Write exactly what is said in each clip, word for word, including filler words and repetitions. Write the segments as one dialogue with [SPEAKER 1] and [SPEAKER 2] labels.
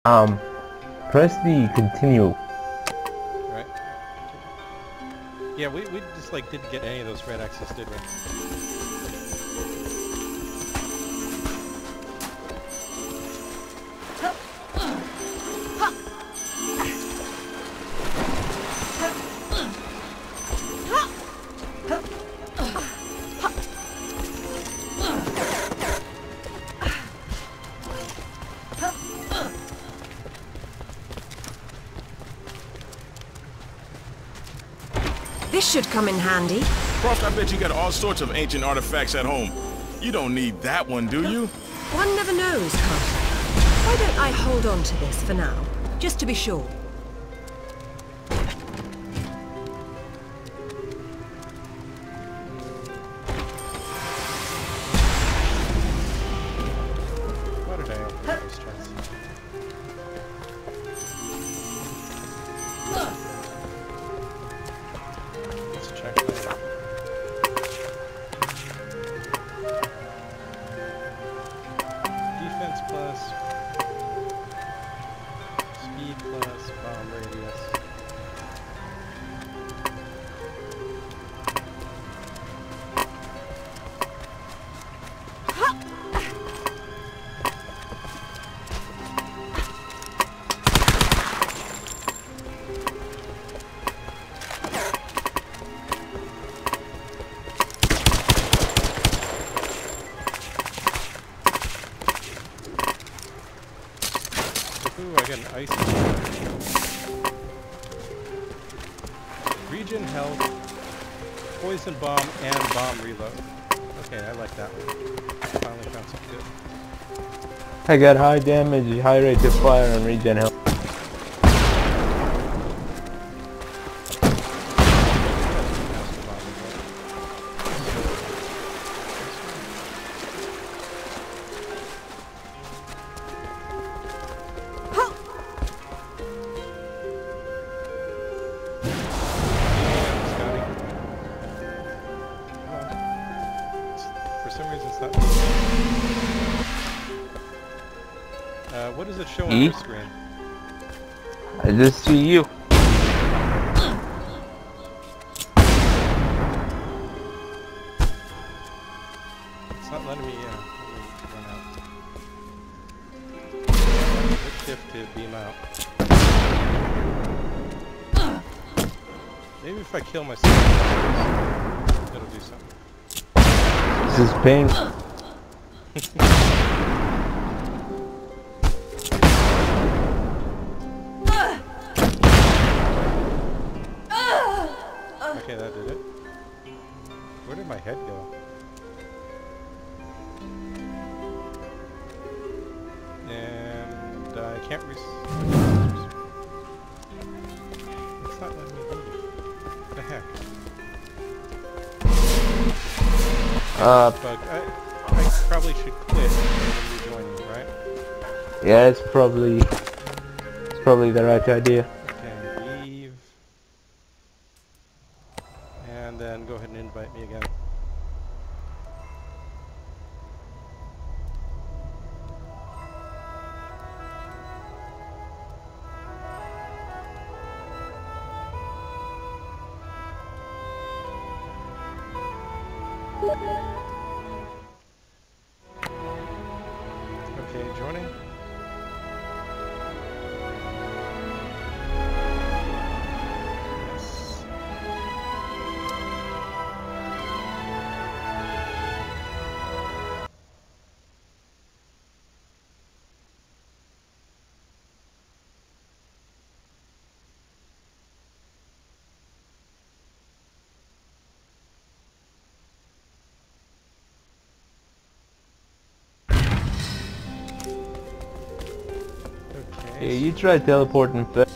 [SPEAKER 1] Um, press the continue.
[SPEAKER 2] Right. Yeah, we, we just like didn't get any of those red X's, did we?
[SPEAKER 3] This should come in handy.
[SPEAKER 4] Croft, I bet you got all sorts of ancient artifacts at home. You don't need that one, do you?
[SPEAKER 3] One never knows, Coop. Why don't I hold on to this for now, just to be sure?
[SPEAKER 2] Why did I open those chests? Let's check later. Defense plus, speed plus, bomb radius. Ooh, I got an ice bomb. Regen health, poison bomb, and bomb reload. Okay, I like that one. Finally found something good.
[SPEAKER 1] I got high damage, high rate of fire, and regen health.
[SPEAKER 2] For some reason it's not. Uh, what does it show on
[SPEAKER 1] E?
[SPEAKER 2] your screen?
[SPEAKER 1] I just see you.
[SPEAKER 2] It's not letting me in. Let me run out. Hit shift to beam out. Maybe if I kill myself, it'll do something.
[SPEAKER 1] This is pain.
[SPEAKER 2] Okay, that did it. Where did my head go? And uh, I can't res- It's not letting me leave. What the heck?
[SPEAKER 1] Uh,
[SPEAKER 2] Bug. I, I probably should quit and then rejoin you, right?
[SPEAKER 1] yeah, it's probably, it's probably the right idea.
[SPEAKER 2] Okay, leave. And then go ahead and invite me again. Okay, joining. Yes.
[SPEAKER 1] Yeah, you try teleporting first.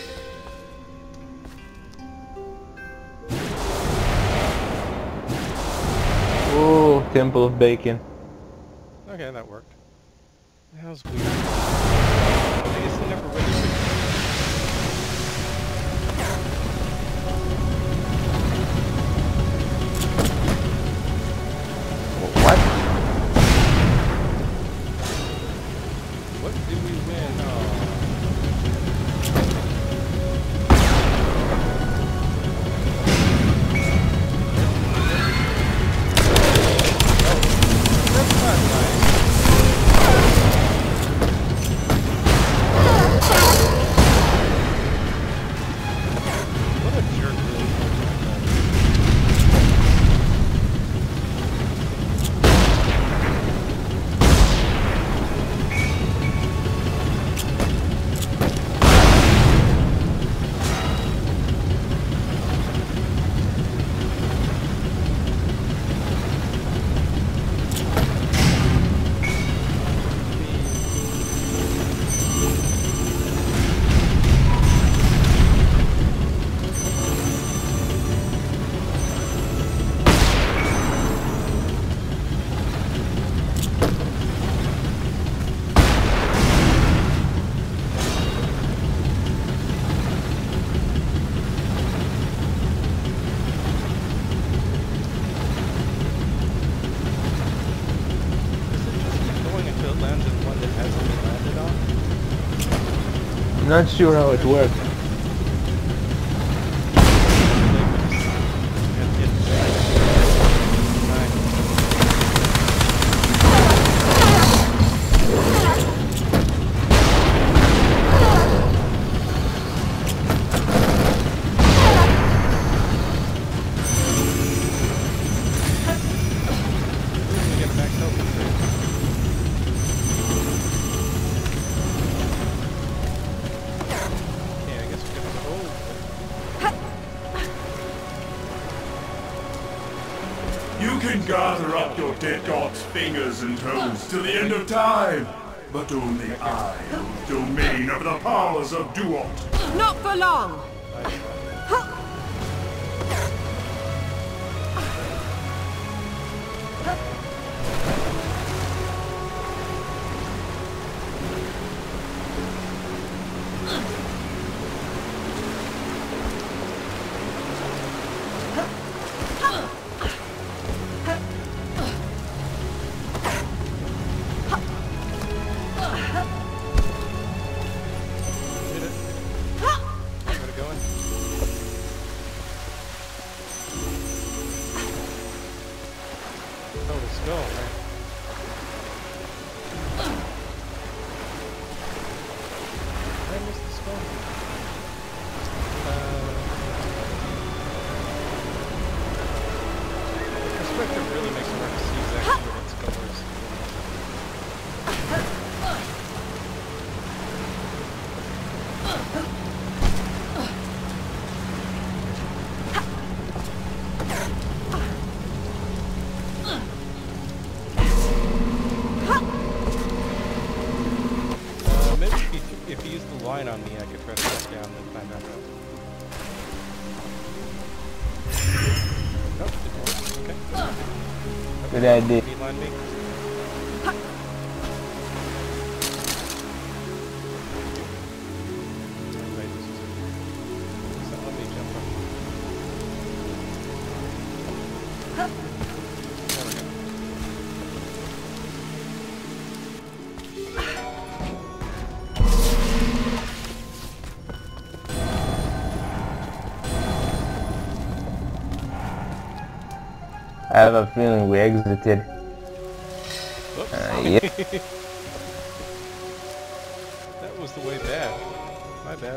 [SPEAKER 1] Oh, Temple of Bacon.
[SPEAKER 2] Okay, that worked. That was weird. I guess they never really fixed
[SPEAKER 1] What?
[SPEAKER 2] What did we win? Oh.
[SPEAKER 1] Not sure how it works.
[SPEAKER 5] You can gather up your dead god's fingers and toes till the end of time, but only I hold domain over the powers of Duot.
[SPEAKER 3] Not for long!
[SPEAKER 2] If you use the line on me, I could try to get down and find out how. Nope, didn't work. Okay.
[SPEAKER 1] Good idea.
[SPEAKER 2] Beeline me. Wait, this is it. Does that let me jump up? There we go.
[SPEAKER 1] I have a feeling we exited.
[SPEAKER 2] Oops.
[SPEAKER 1] Uh, yeah.
[SPEAKER 2] That was the way bad. My bad.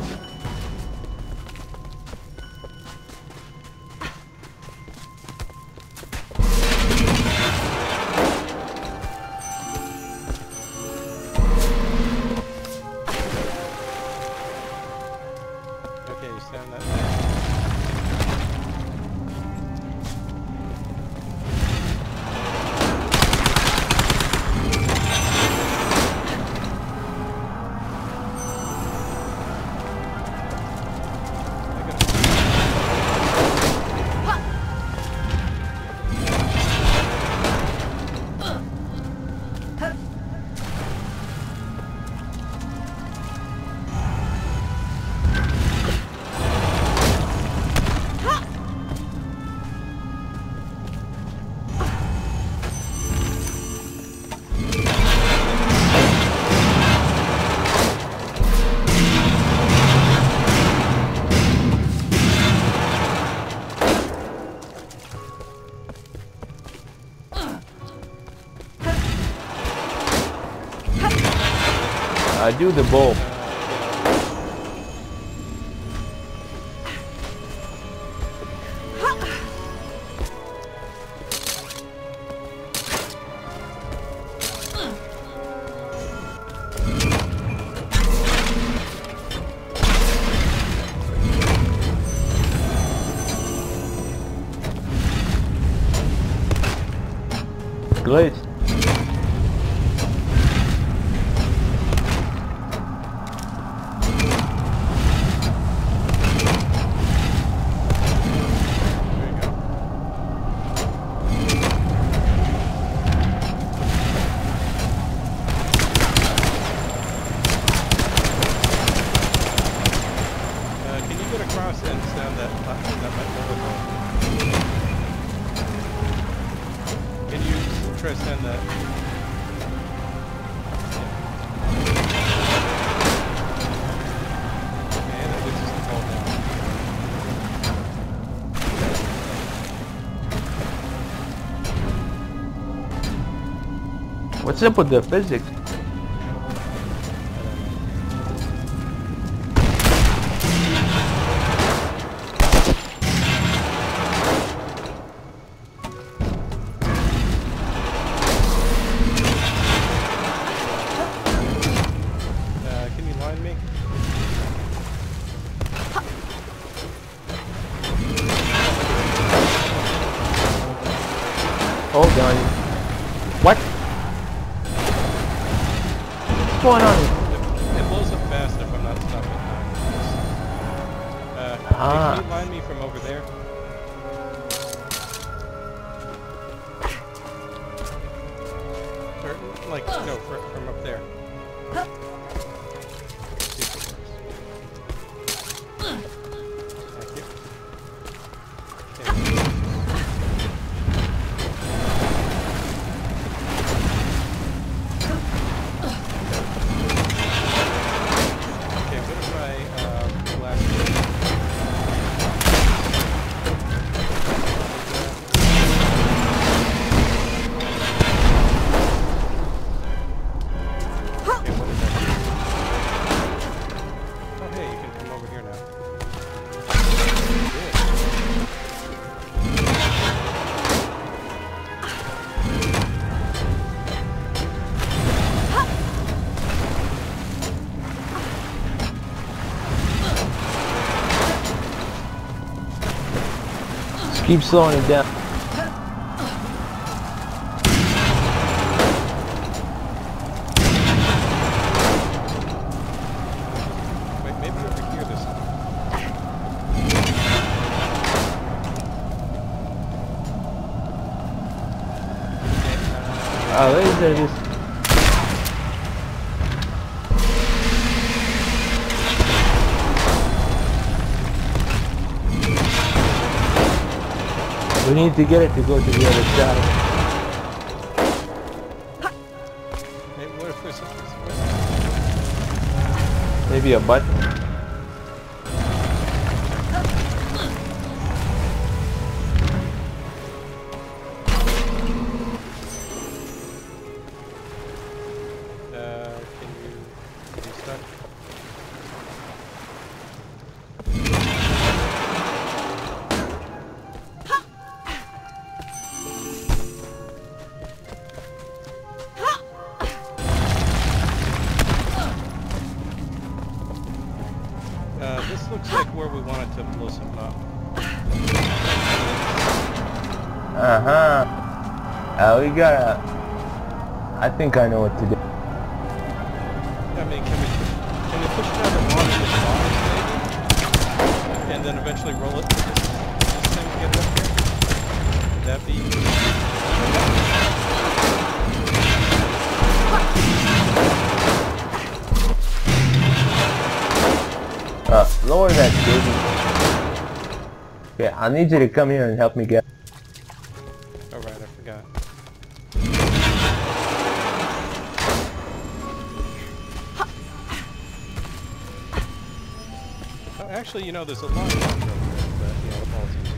[SPEAKER 2] Okay, you stand that down.
[SPEAKER 1] Uh, do the bowl. Great. What's up with the physics?
[SPEAKER 2] Uh, can you line me?
[SPEAKER 1] Hold on. What? What's going on?
[SPEAKER 2] It, it blows up faster if I'm not stopping time. Uh,
[SPEAKER 1] Ah.
[SPEAKER 2] Can you line me from over there? Or, like, no, fr from up there. See if it works. Thank you. Okay. Okay, what if I, uh, blast it? Okay, what is that? Oh, hey, you can come over here now.
[SPEAKER 1] Just keep slowing it down.
[SPEAKER 2] Wait, maybe over here this time.
[SPEAKER 1] Oh, there it is. We need to get it to go to the other side.
[SPEAKER 2] Hey, what if there's a...
[SPEAKER 1] Maybe a button.
[SPEAKER 2] Uh, can you restart? Uh, this looks like where we wanted to blow something up.
[SPEAKER 1] Uh-huh. Uh, we gotta... I think I know what to do.
[SPEAKER 2] I mean, can we can we push it out of one of the bombs, maybe? And then eventually roll it to this, this thing to get it up here? Would that be...
[SPEAKER 1] Uh, lower that baby. Okay, I need you to come here and help me get...
[SPEAKER 2] Oh, right, I forgot. Oh, actually, you know, there's a line over there, but, you know, the ball's easy.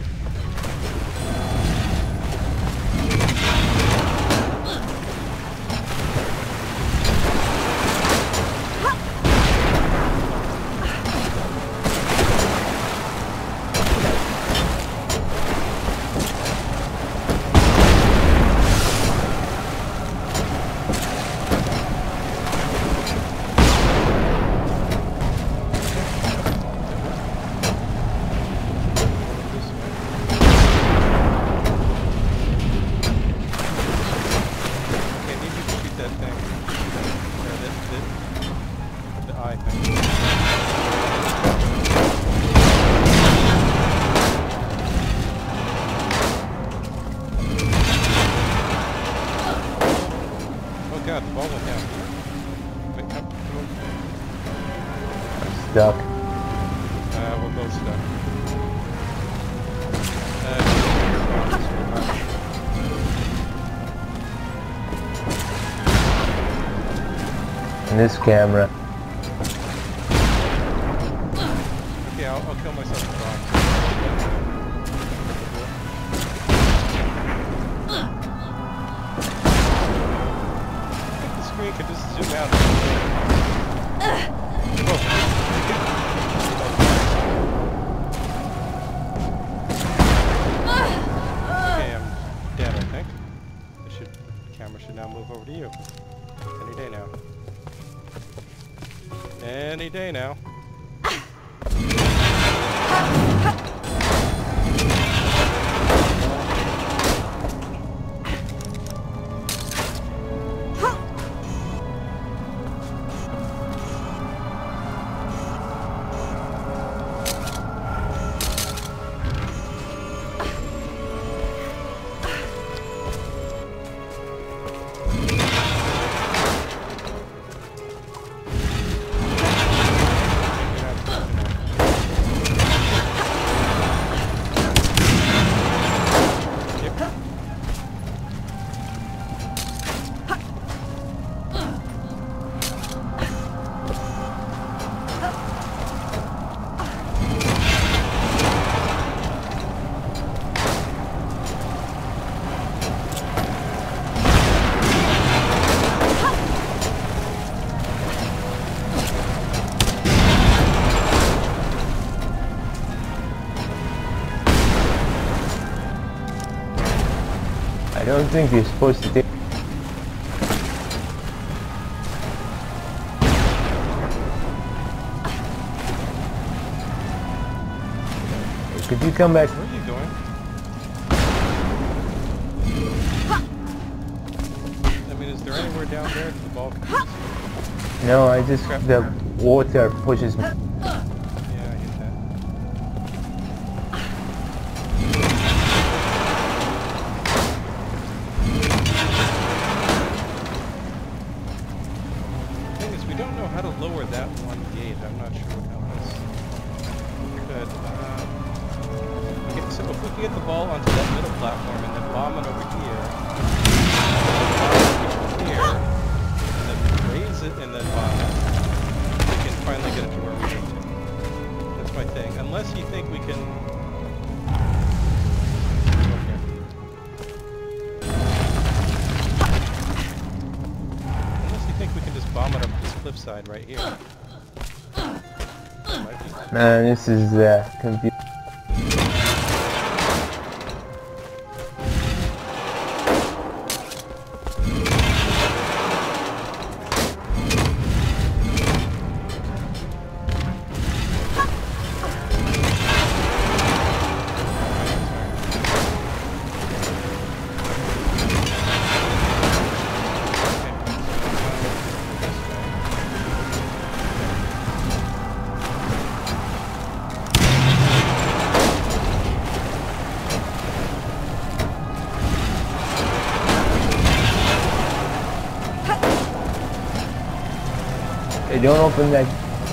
[SPEAKER 2] God, the ball went down here. Wait, come, come over.
[SPEAKER 1] I'm stuck.
[SPEAKER 2] Uh, we're both stuck. Uh,
[SPEAKER 1] In this camera.
[SPEAKER 2] okay, I'll, I'll kill myself with bombs. zoom out. Whoa. Okay, I'm dead, I think. I should, the camera should now move over to you. Any day now. Any day now.
[SPEAKER 1] I don't think you're supposed to take... Could you come back?
[SPEAKER 2] Where are you going? I mean, is there anywhere down there the ball can use?
[SPEAKER 1] No, I just... the water pushes me.
[SPEAKER 2] Yeah, I get that. The thing is, we don't know how to lower that one gate. I'm not sure what else. We could, um... okay, so if we can get the ball onto that middle platform and then bomb it over here, and then bomb it here, and then raise it and then bomb it, we can finally get it to where we need to. That's my thing. Unless you think we can... Okay. Unless you think we can just bomb it up this cliffside right here. Might be.
[SPEAKER 1] Man, this is uh, confusing. Hey, don't open that.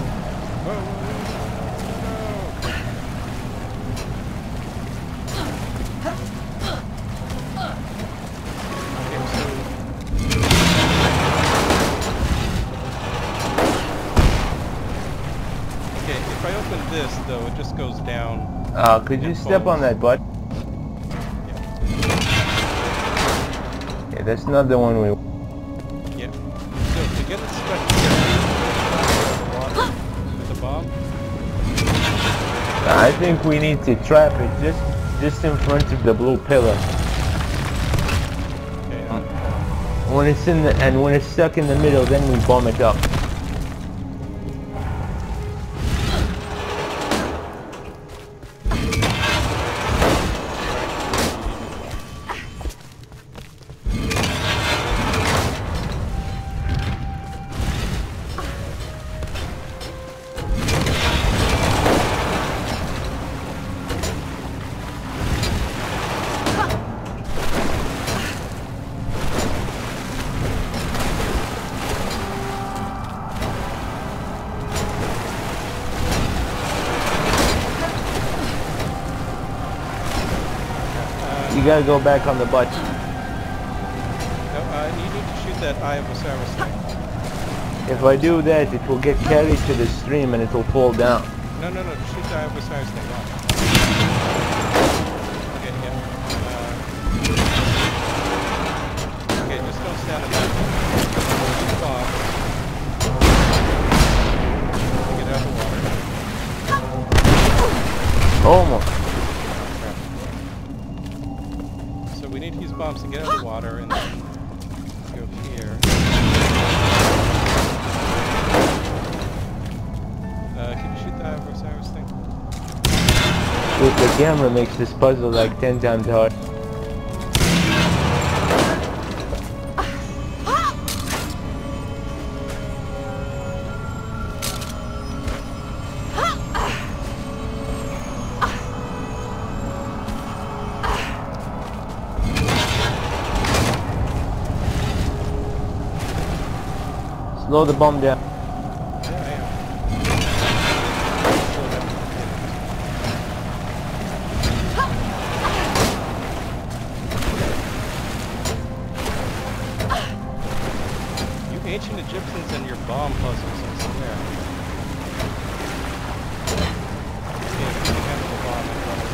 [SPEAKER 2] Okay, if I open this though, it just goes down.
[SPEAKER 1] Uh, could you
[SPEAKER 2] and
[SPEAKER 1] step
[SPEAKER 2] falls.
[SPEAKER 1] on that button? Yeah, that's not the one we...
[SPEAKER 2] Yeah. So to get it stuck here, the water with the bomb.
[SPEAKER 1] I think we need to trap it just just in front of the blue pillar.
[SPEAKER 2] Okay. Uh,
[SPEAKER 1] When it's in the and when it's stuck in the middle, then we bomb it up. You gotta go back on the button.
[SPEAKER 2] no, uh, you need to shoot that Eye of Osiris thing.
[SPEAKER 1] If I do that, it will get carried to the stream and it will fall down.
[SPEAKER 2] No, no, no, shoot the Eye of Osiris thing off. Okay, yeah. Uh, okay, just don't stand in that. Bomb.
[SPEAKER 1] Almost.
[SPEAKER 2] So we need to use bombs to get out of the water and then go here. Uh, can you shoot that Osiris thing?
[SPEAKER 1] Dude, the camera makes this puzzle like ten times hard. Slow the bomb down.
[SPEAKER 2] You ancient Egyptians and your bomb puzzles, I swear. Yeah, if you can handle the bomb, I'd rather-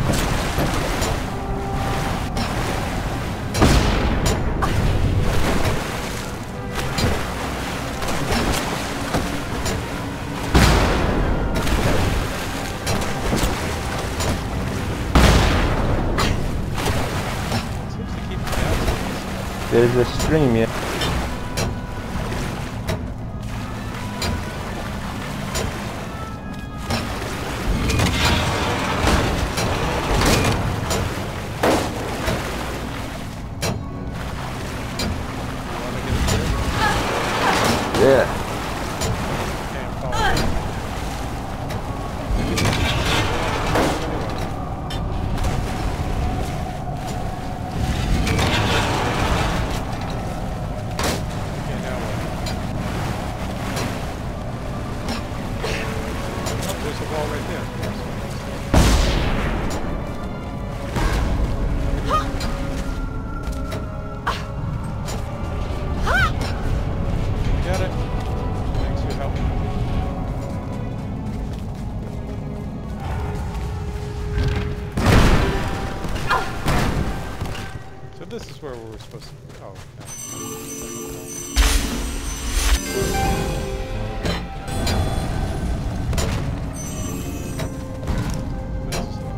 [SPEAKER 1] There's a stream, yeah. Yeah.
[SPEAKER 2] Can't follow. Okay, now what? Oh, there's a wall right there. Got it. Thanks for your help. So this is where we were supposed to. Oh. What is this?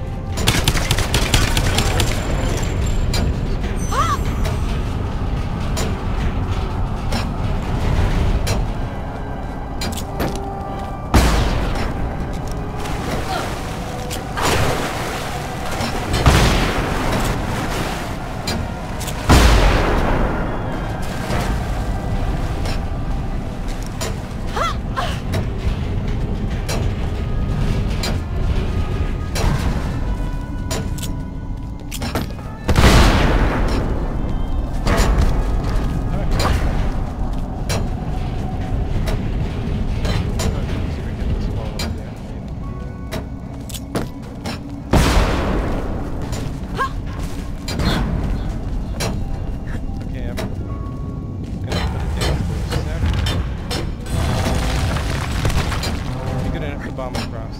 [SPEAKER 2] Bomb across.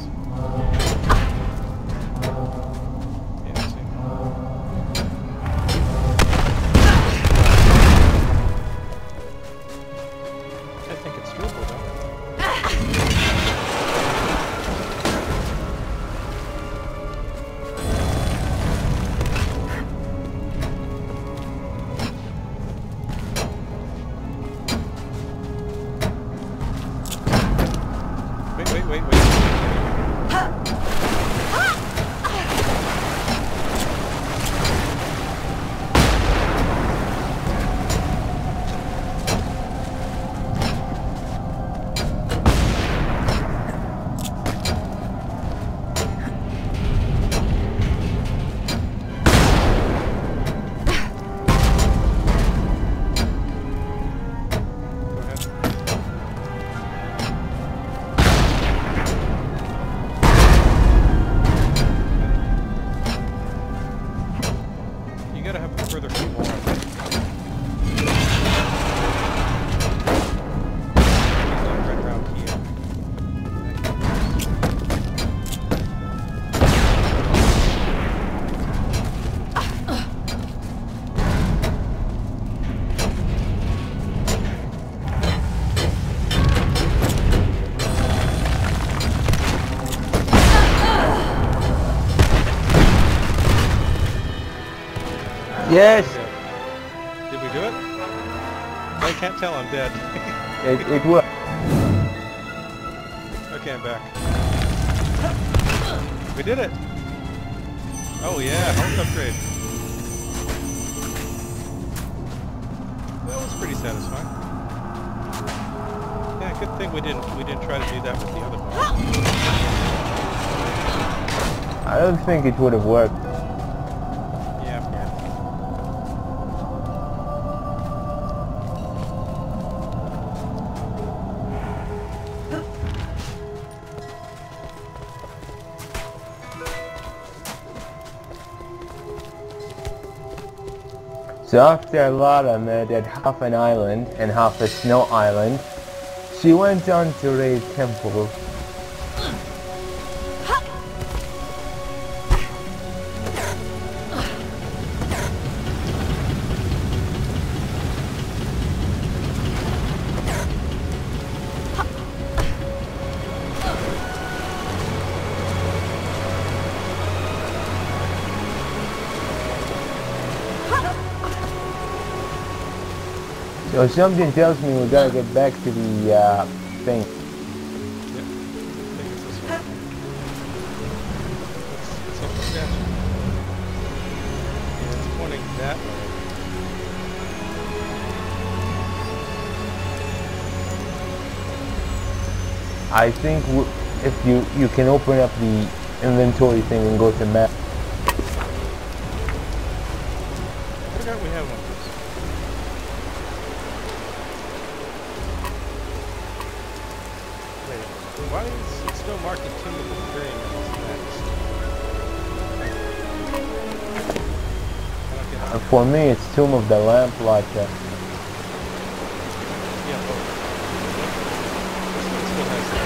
[SPEAKER 2] Yeah, I see. I think it's doable though. Wait, wait, wait, wait.
[SPEAKER 1] Yes!
[SPEAKER 2] Okay. Did we do it? I can't tell, I'm dead.
[SPEAKER 1] It, it worked.
[SPEAKER 2] Okay, I'm back. We did it! Oh yeah, health upgrade. That was pretty satisfying. Yeah, good thing we didn't we didn't try to do that with the other boss.
[SPEAKER 1] I don't think it would have worked.
[SPEAKER 2] Yeah, probably.
[SPEAKER 1] So after Lara murdered half an island and half a snow island, she went on to raid temples. So something tells me we gotta get back to the uh, thing.
[SPEAKER 2] Yep. I think it's this one. Let's, let's hit the statue. Yeah, it's pointing that way.
[SPEAKER 1] I think w if you you can open up the inventory thing and go to map.
[SPEAKER 2] I forgot we had one of those. Wait, why is it still marked the Tomb of the Thing and it's next? I don't get
[SPEAKER 1] Uh,
[SPEAKER 2] it.
[SPEAKER 1] For me, it's Tomb of the Lamplighter.
[SPEAKER 2] Yeah, both. This one still has that.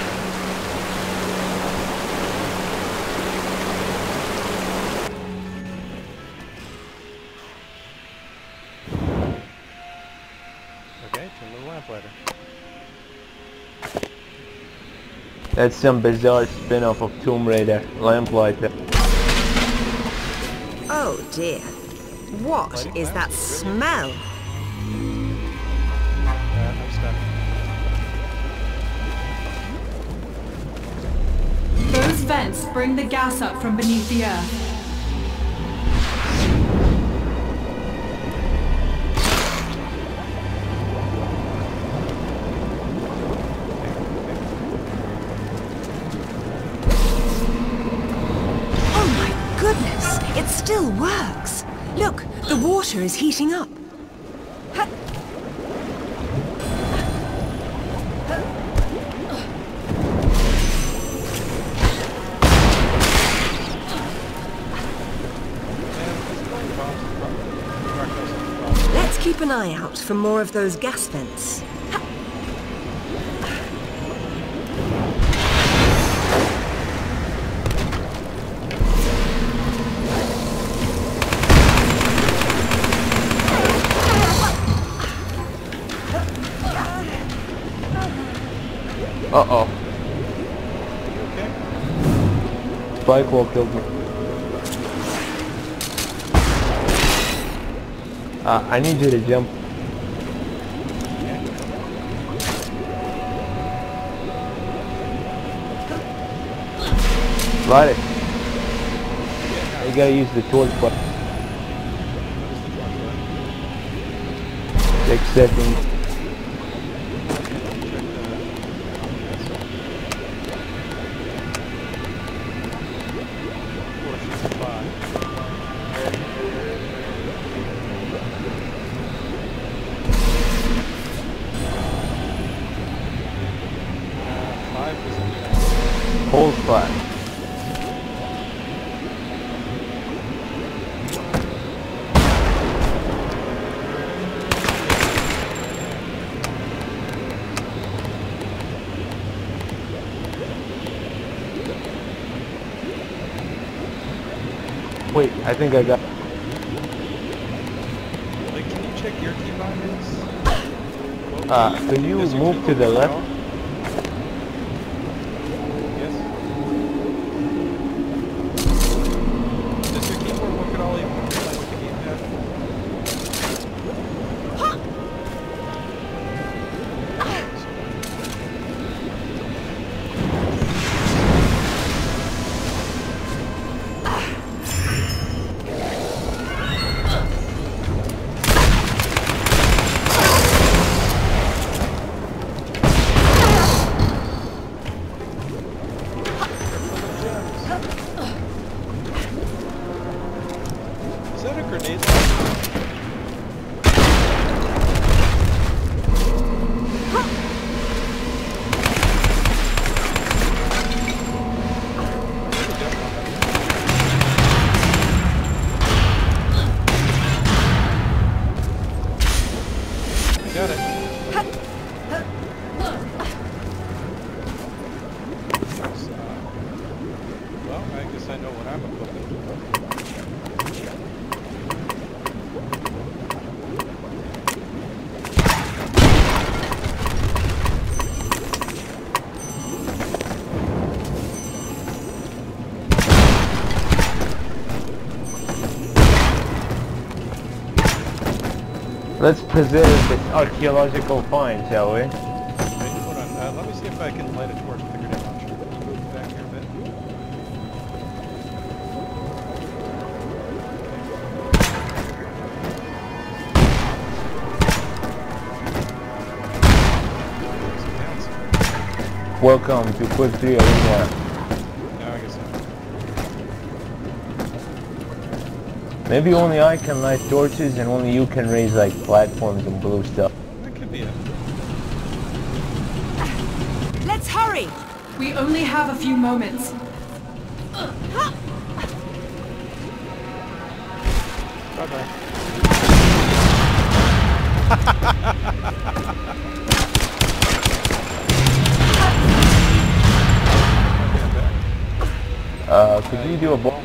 [SPEAKER 2] Okay, Tomb of the Lamplighter.
[SPEAKER 1] That's some bizarre spin-off of Tomb Raider, Lamplighter.
[SPEAKER 3] Oh dear. What
[SPEAKER 2] Lighting
[SPEAKER 3] is that
[SPEAKER 2] lamps, really?
[SPEAKER 3] smell?
[SPEAKER 2] Uh, I'm stuck.
[SPEAKER 6] Those vents bring the gas up from beneath the earth.
[SPEAKER 3] Oh my goodness, it still works. Look, the water is heating up. Ha- Let's keep an eye out for more of those gas vents. Ha-
[SPEAKER 1] Uh-oh.
[SPEAKER 2] Okay.
[SPEAKER 1] Spike wall killed me. Uh, I need you to jump. Light it. You gotta use the torch button. Six seconds. Hold flat. Wait, I think I got.
[SPEAKER 2] Like, can you check your key bindings?
[SPEAKER 1] Uh, can you
[SPEAKER 2] Does your
[SPEAKER 1] move
[SPEAKER 2] key
[SPEAKER 1] to the
[SPEAKER 2] work at
[SPEAKER 1] left?
[SPEAKER 2] all? Yes. Does your keyboard work at all even with the gamepad? know what I'm equipping.
[SPEAKER 1] Let's preserve this archaeological find, shall we?
[SPEAKER 2] Wait, hold on. Uh, let me see if I can light a torch with the grenade launcher. Move back here a bit.
[SPEAKER 1] Welcome to Quick three Arena.
[SPEAKER 2] No, I guess not.
[SPEAKER 1] Maybe only I can light torches and only you can raise like platforms and blue stuff.
[SPEAKER 2] That could be it.
[SPEAKER 3] Let's hurry!
[SPEAKER 6] We only have a few moments.
[SPEAKER 2] Bye-bye.
[SPEAKER 1] Uh, could you do a ball?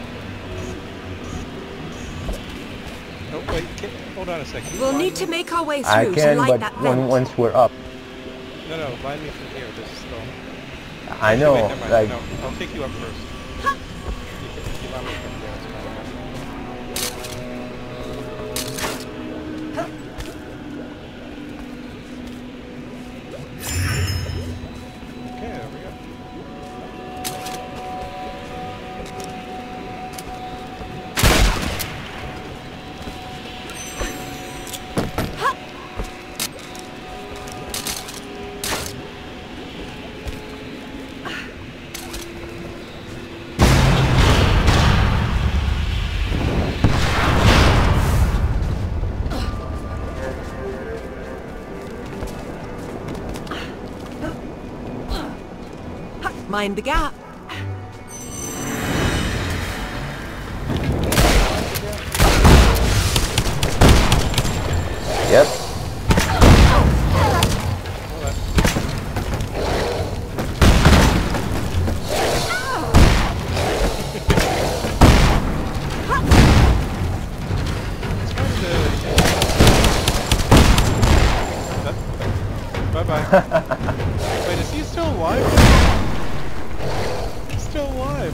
[SPEAKER 2] Oh, wait, can, hold on a second.
[SPEAKER 3] We'll
[SPEAKER 2] Line
[SPEAKER 3] need to
[SPEAKER 2] me?
[SPEAKER 3] make our way
[SPEAKER 1] I
[SPEAKER 3] through to
[SPEAKER 1] can,
[SPEAKER 3] light
[SPEAKER 1] but
[SPEAKER 3] that
[SPEAKER 1] when,
[SPEAKER 3] vent.
[SPEAKER 1] once we're up.
[SPEAKER 2] No, no, line me from here. This is still...
[SPEAKER 1] I know,
[SPEAKER 2] Wait, never mind.
[SPEAKER 1] like,
[SPEAKER 2] No, I'll take you up first. You can, if you line me from there, it's fine. Okay, there we go.
[SPEAKER 3] Mind the gap.
[SPEAKER 1] yep.
[SPEAKER 2] Bye-bye. Wait, is he still alive? He's still alive.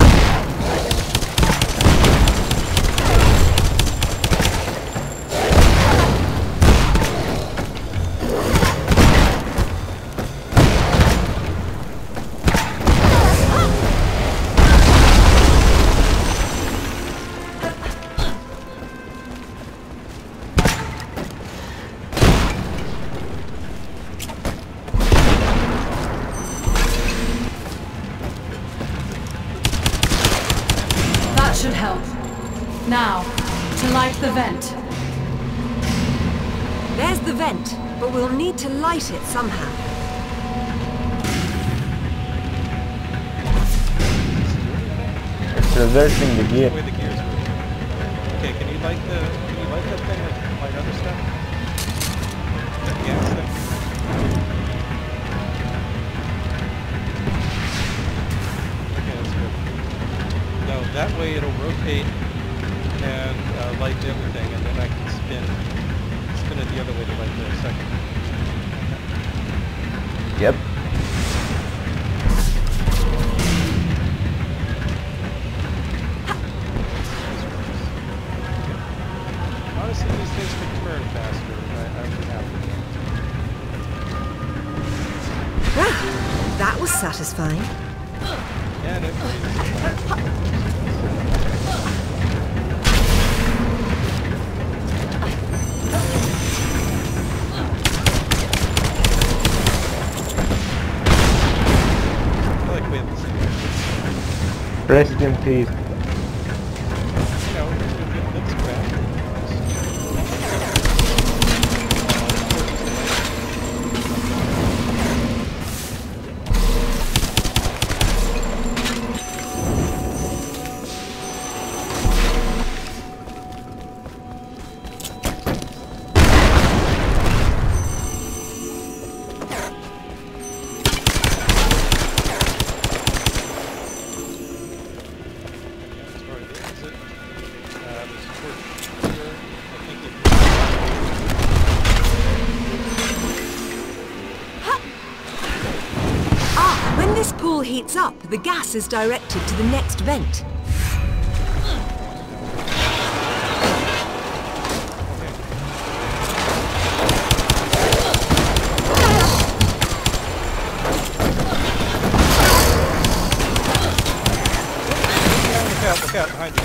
[SPEAKER 6] That should help. Now, to light the vent.
[SPEAKER 3] There's the vent, but we'll need to light it somehow.
[SPEAKER 1] It's reversing the gear.
[SPEAKER 2] The way the gears work. Okay, can you light the can you light that thing with light other stuff? That gas thing? Okay, that's good. No, that way it'll rotate and uh, light everything, and then I can spin spin it the other way to light the second.
[SPEAKER 1] Yep.
[SPEAKER 2] Honestly, these things can turn faster. I, I'm happy.
[SPEAKER 3] Ah, that was satisfying.
[SPEAKER 2] And it I like way this thing.
[SPEAKER 1] Rest in peace.
[SPEAKER 2] You know, it looks crap.
[SPEAKER 3] The gas is directed to the next vent.
[SPEAKER 2] Look out, look out, behind you.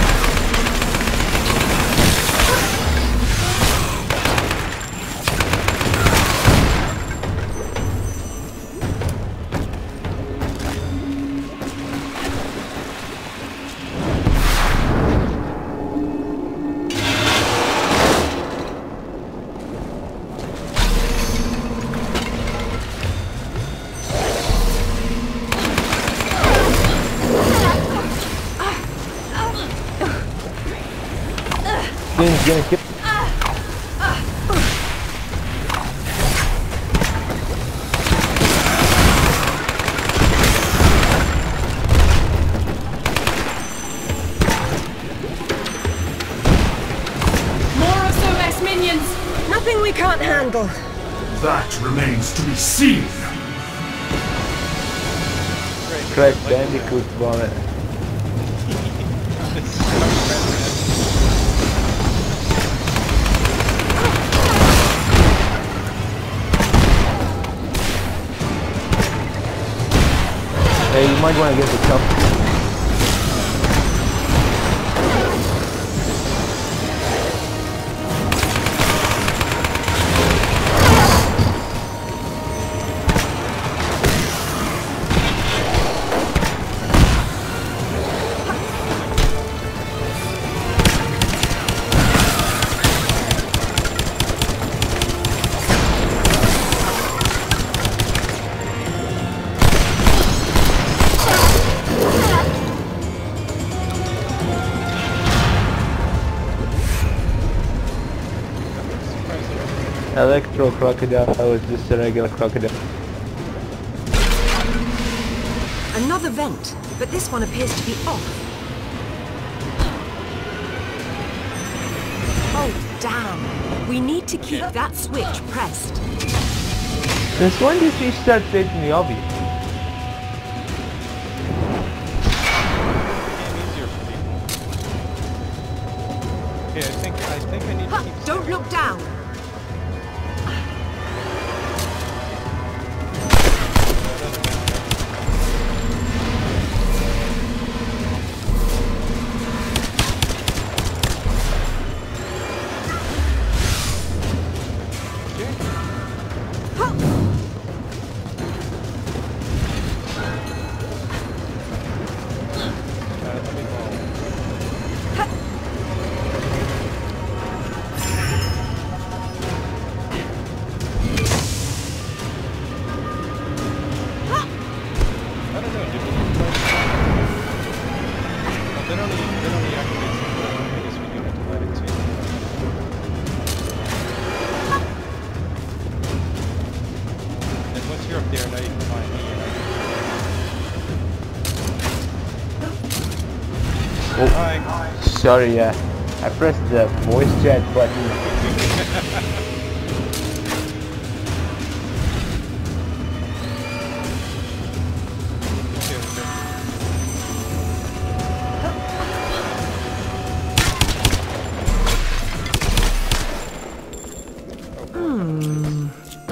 [SPEAKER 1] He's gonna get.
[SPEAKER 6] More Osiris minions!
[SPEAKER 3] Nothing we can't handle.
[SPEAKER 5] That remains to be seen.
[SPEAKER 1] Crash Bandicoot vomit. Hey, you might want to get the cup. Electro crocodile was just a regular crocodile.
[SPEAKER 3] Another vent, but this one appears to be off. Oh, damn. We need to keep that switch pressed.
[SPEAKER 1] Since when did she start stating the obvious?
[SPEAKER 2] Easier for people. Okay, I think I think I need to keep.
[SPEAKER 3] Don't look down.
[SPEAKER 1] Sorry, yeah. I pressed the voice chat button.
[SPEAKER 3] Hmm.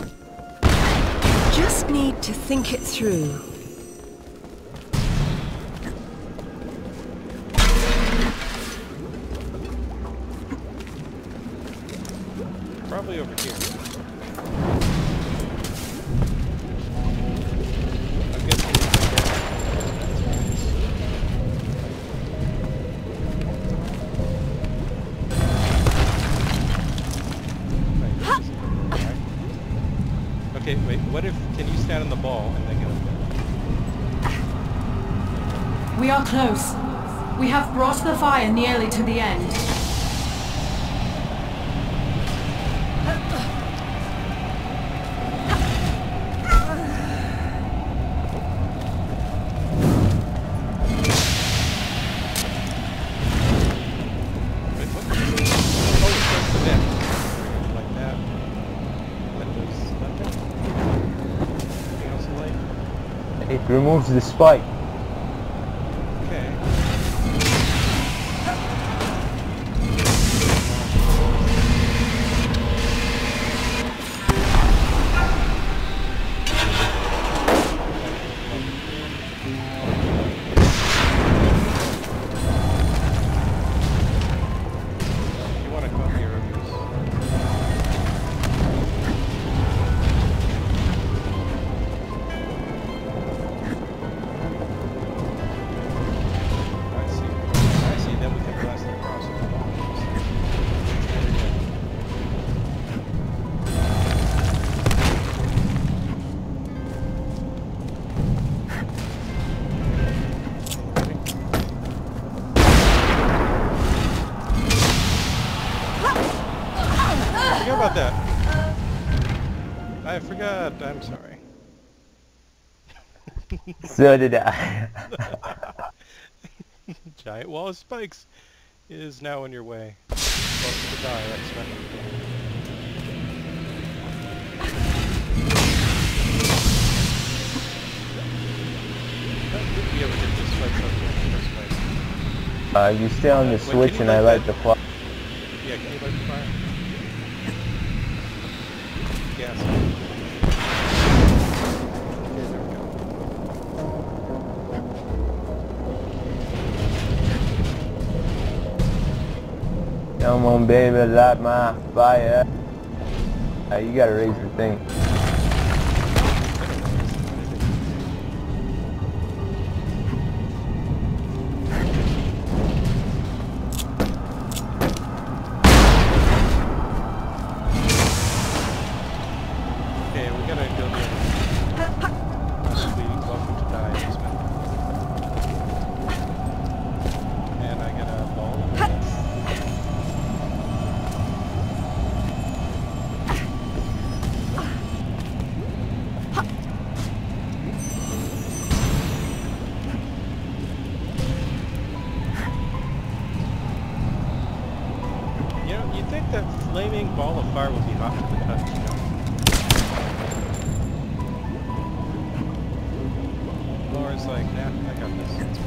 [SPEAKER 3] Just need to think it through.
[SPEAKER 2] Probably over here. I'm guessing it's like that. Okay, wait, what if, can you stand on the ball and then get up there?
[SPEAKER 6] We are close. We have brought the fire nearly to the end.
[SPEAKER 1] It removes the spike.
[SPEAKER 2] I forgot. I'm sorry.
[SPEAKER 1] So did I.
[SPEAKER 2] Giant wall of spikes is now in your way. Welcome to die, X-Men. Be able to get this spike up here.
[SPEAKER 1] Uh, you stay on the
[SPEAKER 2] Wait,
[SPEAKER 1] switch
[SPEAKER 2] can
[SPEAKER 1] and
[SPEAKER 2] you
[SPEAKER 1] I
[SPEAKER 2] light
[SPEAKER 1] light
[SPEAKER 2] that?
[SPEAKER 1] the fire.
[SPEAKER 2] Yeah, can you light the fire? Gas. Okay, there we go.
[SPEAKER 1] Come on, baby, light my fire. Uh, you gotta raise the thing.
[SPEAKER 2] Okay, we gotta go there. Welcome to die, X-Men. And I get a ball. You know, you'd think that flaming ball of fire would be hot to the touch, you know? Laura's like, nah, I got this.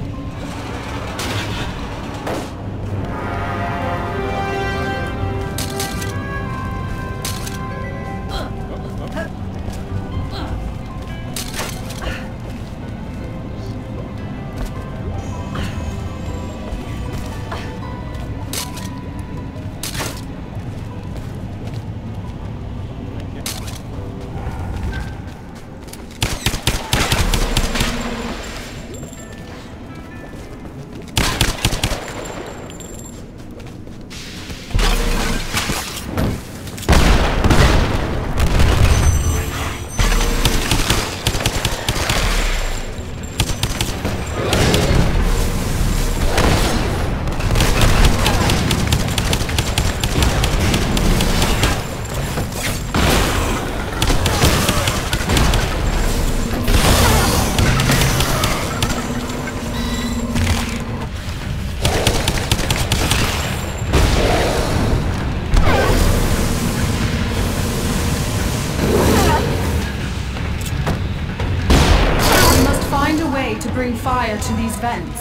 [SPEAKER 6] To bring fire to these vents.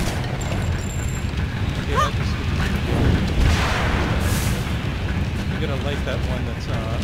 [SPEAKER 2] Yeah, I just, I'm gonna light that one that's uh.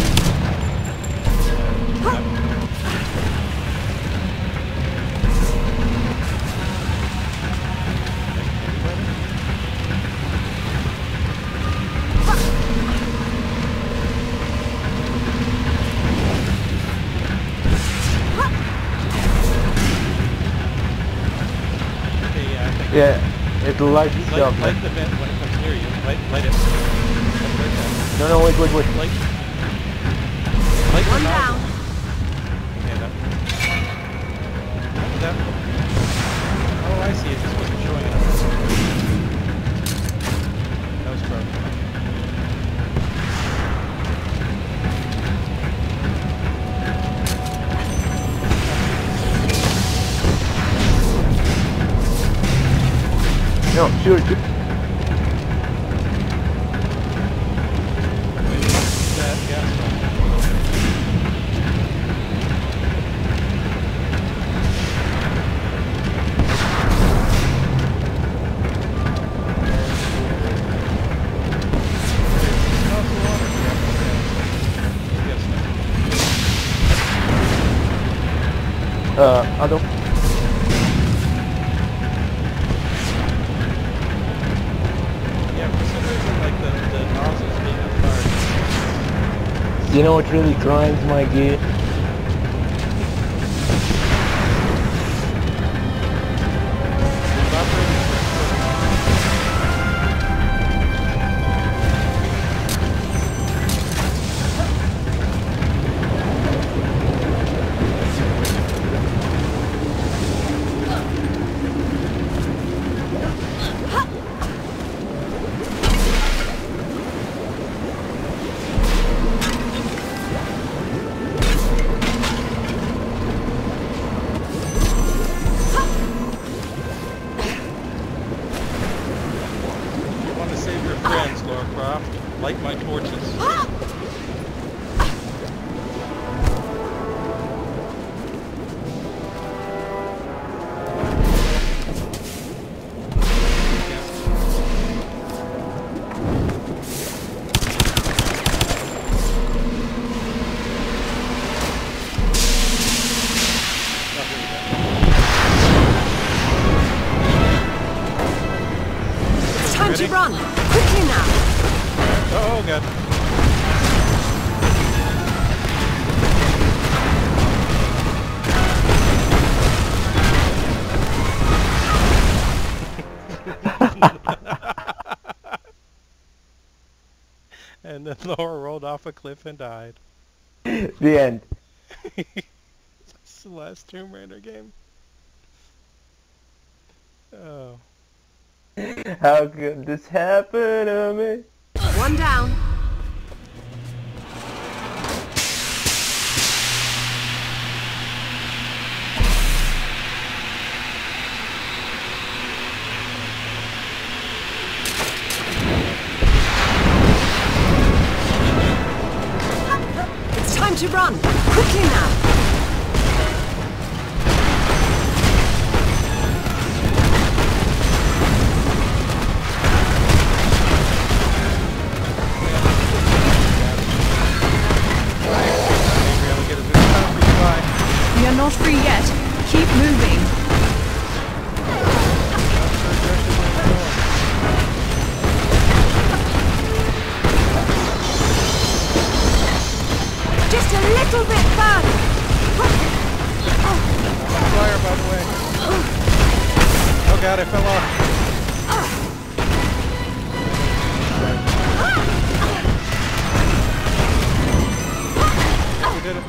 [SPEAKER 1] Yeah, it'll light
[SPEAKER 2] light,
[SPEAKER 1] itself.
[SPEAKER 2] light the vent when it comes near you. Light, light it. Light
[SPEAKER 1] No, no, wait, wait, wait.
[SPEAKER 2] Light. Light
[SPEAKER 3] One
[SPEAKER 2] the
[SPEAKER 3] down.
[SPEAKER 2] Okay, that. That. Oh, I see. It just wasn't showing it up. That was broken.
[SPEAKER 1] No, sure, sure.
[SPEAKER 2] That gas.
[SPEAKER 1] Uh, I don't.
[SPEAKER 2] Yeah, for some reason, like the, the nozzles being on fire.
[SPEAKER 1] You know what really grinds my gear?
[SPEAKER 2] Light my torches.
[SPEAKER 3] Time to run! Quickly now!
[SPEAKER 2] Oh god. And then Laura rolled off a cliff and died.
[SPEAKER 1] The end.
[SPEAKER 2] It's the last Tomb Raider game. Oh.
[SPEAKER 1] How could this happen to me?
[SPEAKER 3] One down. It's time to run. Quickly now.
[SPEAKER 6] We are not free yet. Keep moving.
[SPEAKER 3] Just a little bit further.
[SPEAKER 2] Fire, by the way. Oh god, I fell off. We did it.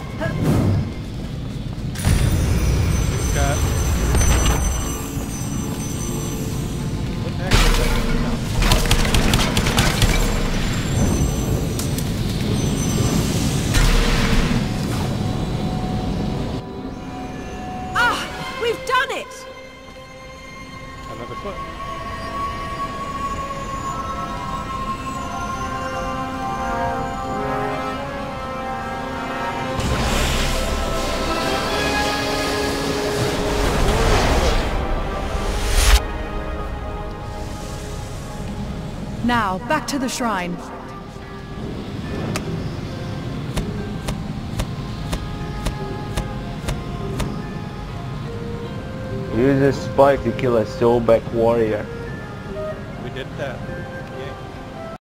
[SPEAKER 2] Got. What the heck is that?
[SPEAKER 3] Ah! We've done it!
[SPEAKER 2] Another foot.
[SPEAKER 6] Now, back to the shrine.
[SPEAKER 1] Use a spike to kill a soulback warrior.
[SPEAKER 2] We did that.